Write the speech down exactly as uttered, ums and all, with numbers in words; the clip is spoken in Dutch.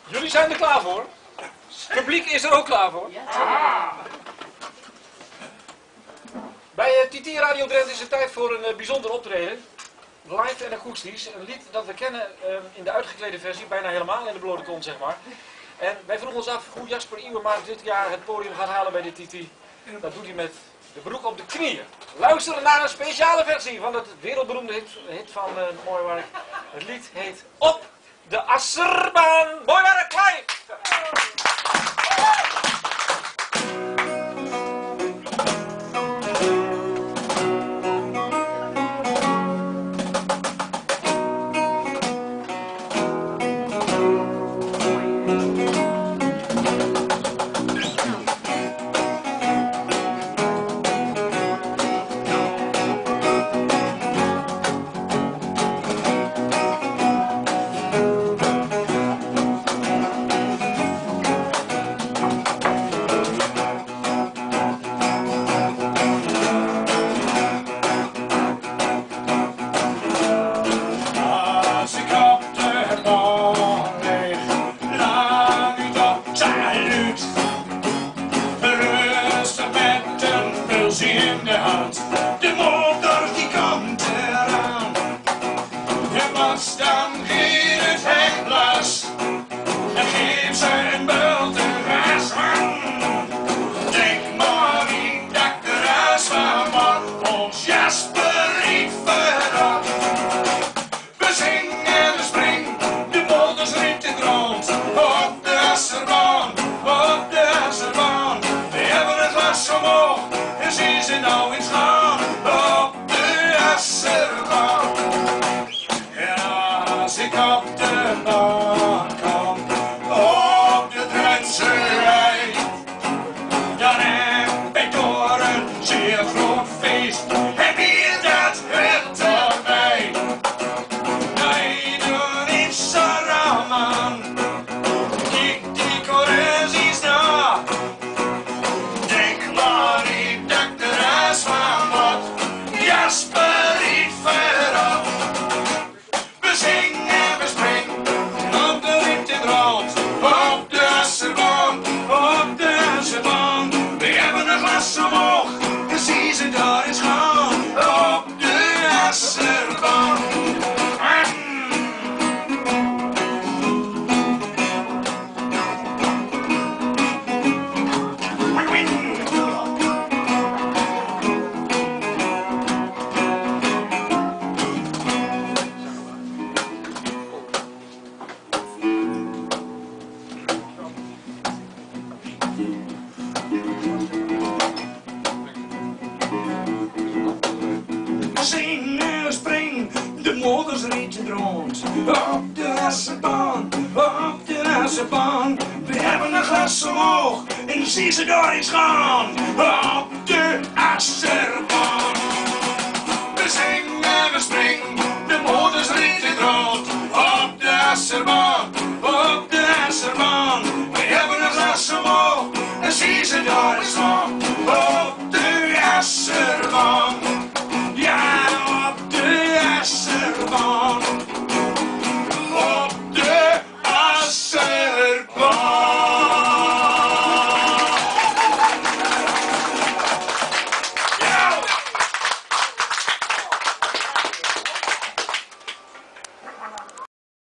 Jullie zijn er klaar voor? Het publiek is er ook klaar voor? Ja. Bij uh, T T Radio Drenthe is het tijd voor een uh, bijzonder optreden. Live en akoestisch. Een lied dat we kennen uh, in de uitgeklede versie, bijna helemaal in de blote kont, zeg maar. En wij vroegen ons af hoe Jasper Iwema dit jaar het podium gaat halen bij de T T. Dat doet hij met de broek op de knieën. Luisteren naar een speciale versie van het wereldberoemde hit, hit van uh, Mooi Werk. Het lied heet Op de Asserbaan. Mooi Werk, live! In de hand, de motor die komt eraan. En wat dan in het hek los, en geef ze een bultenras van. Denk maar niet dat de rest van wat ons Jasper niet verraadt. We zingen en we springen, de motors in de grond. Op de Asserbaan, op de Asserbaan. We hebben het glas omhoog. En zie ze nou eens gaan op de Asserbaan. En als ik op de baan kom, op de Drentse rij, dan heb ik door een zeer groot feest. En wie dat het erbij? Nee, doe niet zo raar, man. Kijk die corrosies na. Denk maar niet dat de rest van wat Jasper niet verraadt. We zingen en we springen op de Rittendraad, op de Asserbaan, op de Asserbaan. We hebben een glas omhoog, en zie ze daar eens gaan, op de Asserbaan. Zing en spring, de motors rieten rond. Op de Asserbaan, op de Asserbaan. We hebben een glas omhoog en zie ze daar eens gaan. Op de Asserbaan. We zingen en we springen, de motors rieten rond. Op de Asserbaan.